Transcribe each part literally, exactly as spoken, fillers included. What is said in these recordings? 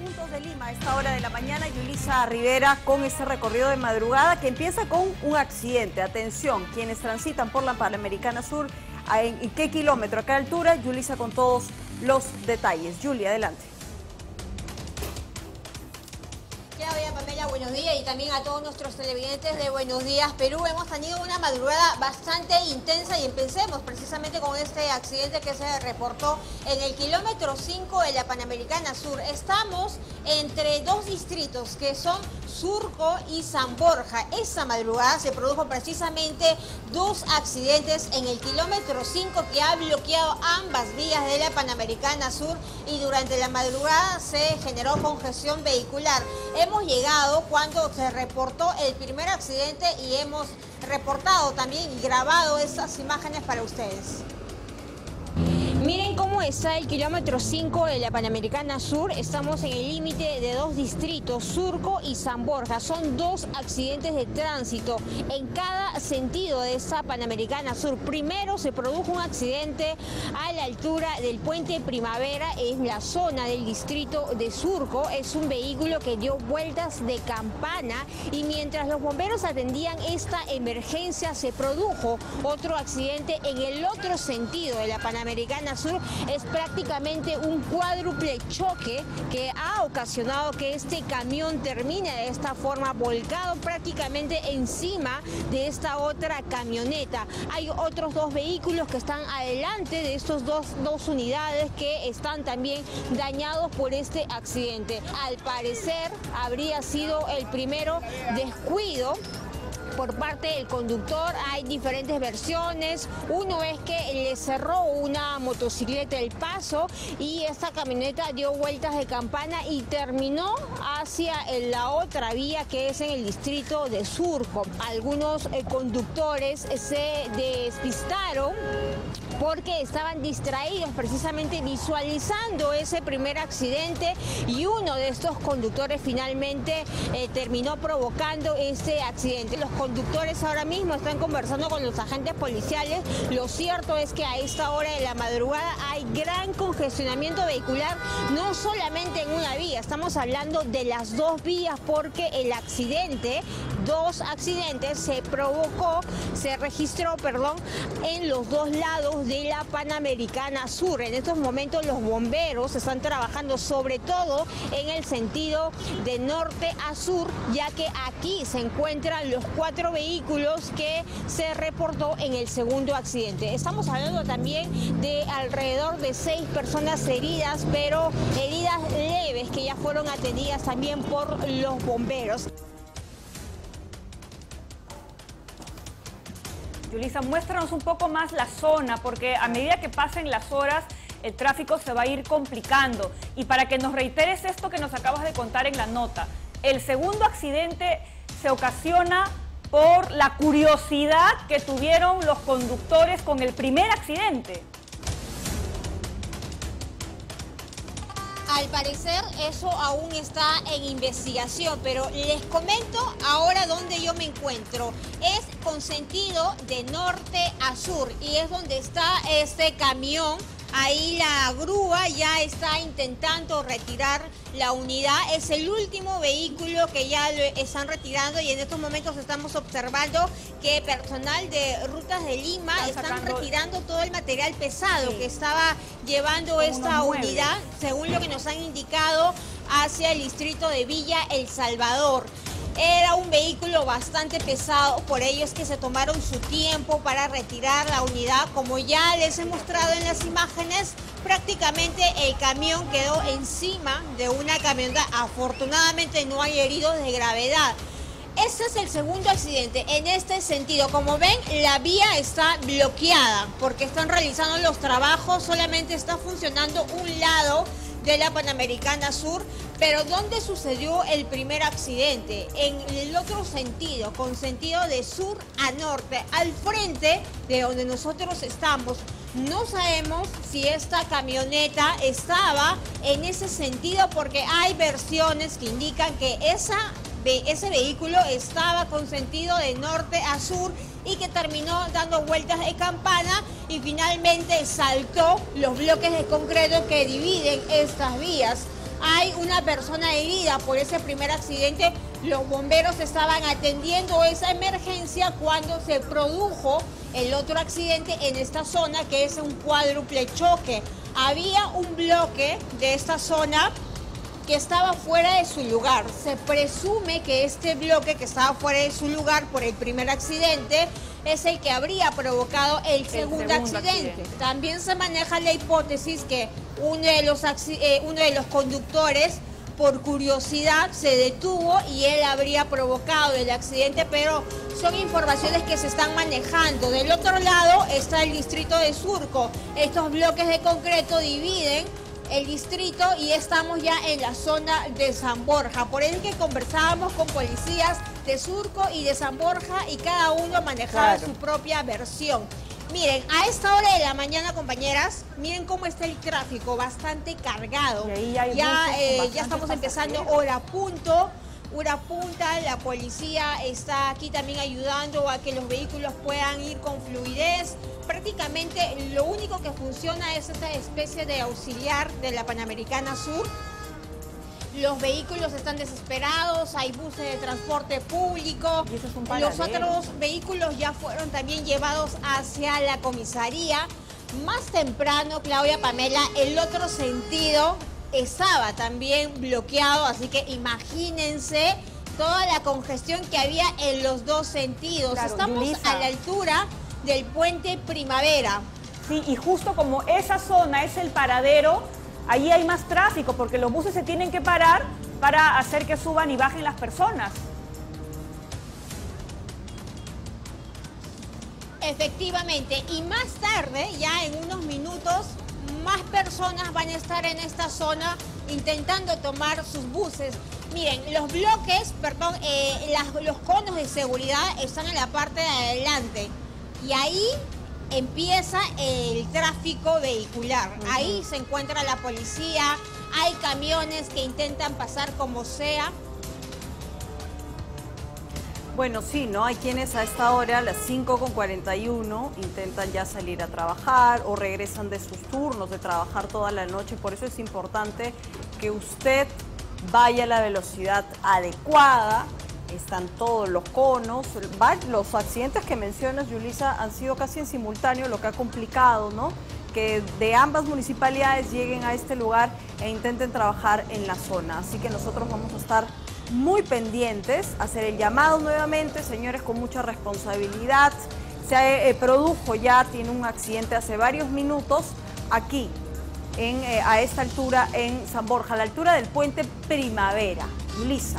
puntos de Lima a esta hora de la mañana. Yulisa Rivera con este recorrido de madrugada que empieza con un accidente. Atención, quienes transitan por la Panamericana Sur, ¿en qué kilómetro, a qué altura? Yulisa con todos los detalles. Yuli, adelante. Claudia, Pamela, buenos días, y también a todos nuestros televidentes de Buenos Días Perú. Hemos tenido una madrugada bastante intensa y empecemos precisamente con este accidente que se reportó en el kilómetro cinco de la Panamericana Sur. Estamos entre dos distritos que son Surco y San Borja. Esta madrugada se produjo precisamente dos accidentes en el kilómetro cinco que ha bloqueado ambas vías de la Panamericana Sur, y durante la madrugada se generó congestión vehicular. Hemos llegado cuando se reportó el primer accidente y hemos reportado también y grabado estas imágenes para ustedes. Miren cómo está el kilómetro cinco de la Panamericana Sur. Estamos en el límite de dos distritos, Surco y San Borja. Son dos accidentes de tránsito en cada sentido de esta Panamericana Sur. Primero se produjo un accidente a la altura del Puente Primavera, en la zona del distrito de Surco. Es un vehículo que dio vueltas de campana, y mientras los bomberos atendían esta emergencia se produjo otro accidente en el otro sentido de la Panamericana Sur. Es prácticamente un cuádruple choque que ha ocasionado que este camión termine de esta forma, volcado prácticamente encima de esta otra camioneta. Hay otros dos vehículos que están adelante de estos dos, dos unidades que están también dañados por este accidente. Al parecer habría sido el primero descuido por parte del conductor. Hay diferentes versiones. Uno es que le cerró una motocicleta el paso y esta camioneta dio vueltas de campana y terminó hacia la otra vía, que es en el distrito de Surco. Algunos eh, conductores se despistaron porque estaban distraídos precisamente visualizando ese primer accidente, y uno de estos conductores finalmente eh, terminó provocando este accidente. Los conductores ahora mismo están conversando con los agentes policiales. Lo cierto es que a esta hora de la madrugada hay gran congestionamiento vehicular, no solamente en una vía, estamos hablando de las dos vías, porque el accidente, dos accidentes se provocó, se registró, perdón, en los dos lados de la Panamericana Sur. En estos momentos los bomberos están trabajando sobre todo en el sentido de norte a sur, ya que aquí se encuentran los cuatro vehículos que se reportó en el segundo accidente. Estamos hablando también de alrededor de seis personas heridas, pero heridas leves que ya fueron atendidas también por los bomberos. Yulisa, muéstranos un poco más la zona, porque a medida que pasen las horas, el tráfico se va a ir complicando. Y para que nos reiteres esto que nos acabas de contar en la nota, el segundo accidente se ocasiona por la curiosidad que tuvieron los conductores con el primer accidente. Al parecer eso aún está en investigación, pero les comento ahora dónde yo me encuentro. Es con sentido de norte a sur, y es donde está este camión. Ahí la grúa ya está intentando retirar la unidad. Es el último vehículo que ya lo están retirando, y en estos momentos estamos observando que personal de Rutas de Lima están, están retirando todo el material pesado sí. que estaba llevando esta unidad, según lo que nos han indicado, hacia el distrito de Villa El Salvador. Era un vehículo bastante pesado, por ello es que se tomaron su tiempo para retirar la unidad. Como ya les he mostrado en las imágenes, prácticamente el camión quedó encima de una camioneta. Afortunadamente no hay heridos de gravedad. Este es el segundo accidente. En este sentido, como ven, la vía está bloqueada porque están realizando los trabajos. Solamente está funcionando un lado de la Panamericana Sur. Pero ¿dónde sucedió el primer accidente? En el otro sentido, con sentido de sur a norte, al frente de donde nosotros estamos. No sabemos si esta camioneta estaba en ese sentido, porque hay versiones que indican que esa, ese vehículo estaba con sentido de norte a sur y que terminó dando vueltas de campana y finalmente saltó los bloques de concreto que dividen estas vías. hay una persona herida por ese primer accidente. Los bomberos estaban atendiendo esa emergencia cuando se produjo el otro accidente en esta zona, que es un cuádruple choque. Había un bloque de esta zona que estaba fuera de su lugar. Se presume que este bloque que estaba fuera de su lugar por el primer accidente es el que habría provocado el segundo, el segundo accidente. accidente. También se maneja la hipótesis que uno de los, eh, uno de los conductores, por curiosidad, se detuvo y él habría provocado el accidente, pero son informaciones que se están manejando. Del otro lado está el distrito de Surco. Estos bloques de concreto dividen el distrito y estamos ya en la zona de San Borja. Por eso que conversábamos con policías de Surco y de San Borja y cada uno manejaba claro. su propia versión. Miren, a esta hora de la mañana, compañeras, miren cómo está el tráfico, bastante cargado. Y ahí hay ya eh, ya estamos empezando hora punto. Hora punta, la policía está aquí también ayudando a que los vehículos puedan ir con fluidez. Prácticamente lo único que funciona es esta especie de auxiliar de la Panamericana Sur. Los vehículos están desesperados, hay buses de transporte público. Y eso es un Los otros vehículos ya fueron también llevados hacia la comisaría. Más temprano, Claudia, Pamela, el otro sentido estaba también bloqueado, así que imagínense toda la congestión que había en los dos sentidos. Claro, estamos Yulisa. a la altura del puente Primavera. Sí, y justo como esa zona es el paradero, ahí hay más tráfico porque los buses se tienen que parar para hacer que suban y bajen las personas. Efectivamente, y más tarde, ya en unos minutos, más personas van a estar en esta zona intentando tomar sus buses. Miren, los bloques, perdón, eh, las, los conos de seguridad están en la parte de adelante y ahí empieza el tráfico vehicular. Uh-huh. Ahí se encuentra la policía, hay camiones que intentan pasar como sea. Bueno, sí, ¿no? Hay quienes a esta hora, a las cinco con cuarenta y uno, intentan ya salir a trabajar o regresan de sus turnos de trabajar toda la noche. Por eso es importante que usted vaya a la velocidad adecuada. Están todos los conos. Los accidentes que mencionas, Yulisa, han sido casi en simultáneo, lo que ha complicado, ¿no? Que de ambas municipalidades lleguen a este lugar e intenten trabajar en la zona. Así que nosotros vamos a estar muy pendientes, hacer el llamado nuevamente, señores, con mucha responsabilidad. Se eh, produjo ya, tiene un accidente hace varios minutos aquí, en, eh, a esta altura en San Borja, a la altura del puente Primavera. Lisa.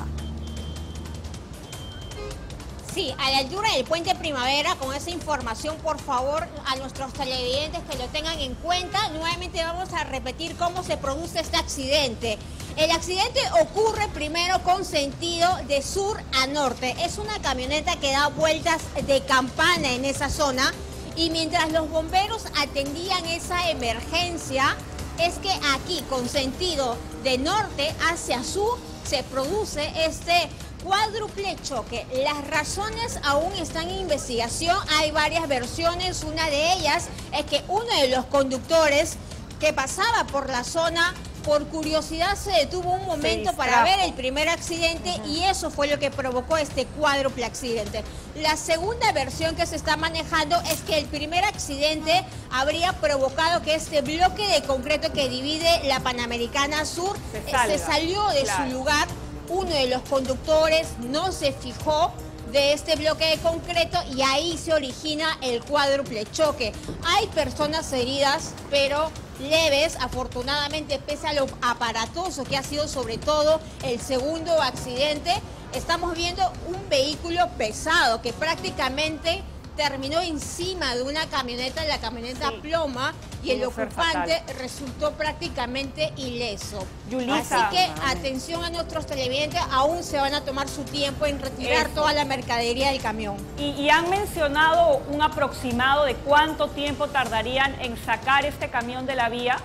Sí, a la altura del puente Primavera, con esa información, por favor, a nuestros televidentes que lo tengan en cuenta. Nuevamente vamos a repetir cómo se produce este accidente. El accidente ocurre primero con sentido de sur a norte. Es una camioneta que da vueltas de campana en esa zona y mientras los bomberos atendían esa emergencia, es que aquí con sentido de norte hacia sur se produce este cuádruple choque. Las razones aún están en investigación, hay varias versiones. Una de ellas es que uno de los conductores que pasaba por la zona, por curiosidad se detuvo un momento para ver el primer accidente. Uh-huh. Y eso fue lo que provocó este cuádruple accidente. La segunda versión que se está manejando es que el primer accidente habría provocado que este bloque de concreto que divide la Panamericana Sur se, eh, se salió de claro. su lugar. Uno de los conductores no se fijó de este bloque de concreto y ahí se origina el cuádruple choque. Hay personas heridas, pero leves, afortunadamente, pese a lo aparatoso que ha sido sobre todo el segundo accidente. Estamos viendo un vehículo pesado que prácticamente terminó encima de una camioneta, la camioneta sí. ploma, y el ocupante resultó prácticamente ileso. Yulisa. Así que atención a nuestros televidentes, aún se van a tomar su tiempo en retirar Eso. toda la mercadería del camión. Y, y han mencionado un aproximado de cuánto tiempo tardarían en sacar este camión de la vía.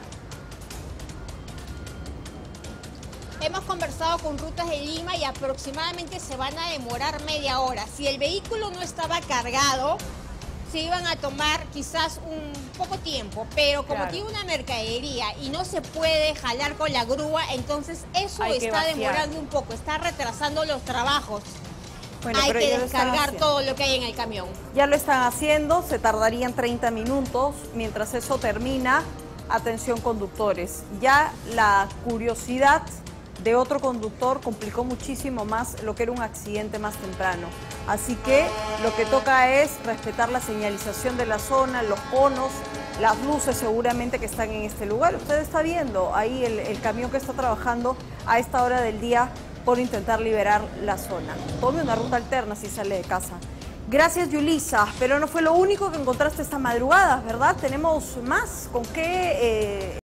Hemos conversado con Rutas de Lima y aproximadamente se van a demorar media hora. Si el vehículo no estaba cargado, se iban a tomar quizás un poco tiempo, pero como Claro. tiene una mercadería y no se puede jalar con la grúa, entonces eso Hay que está vaciar. demorando un poco, está retrasando los trabajos. Bueno, Hay pero que ya lo están descargar haciendo. todo lo que hay en el camión. Ya lo están haciendo, se tardarían treinta minutos. Mientras eso termina, atención conductores. Ya la curiosidad de otro conductor complicó muchísimo más lo que era un accidente más temprano. Así que lo que toca es respetar la señalización de la zona, los conos, las luces seguramente que están en este lugar. Usted está viendo ahí el, el camión que está trabajando a esta hora del día por intentar liberar la zona. Tome una ruta alterna si sale de casa. Gracias, Yulisa, pero no fue lo único que encontraste esta madrugada, ¿verdad? Tenemos más. ¿Con qué...? Eh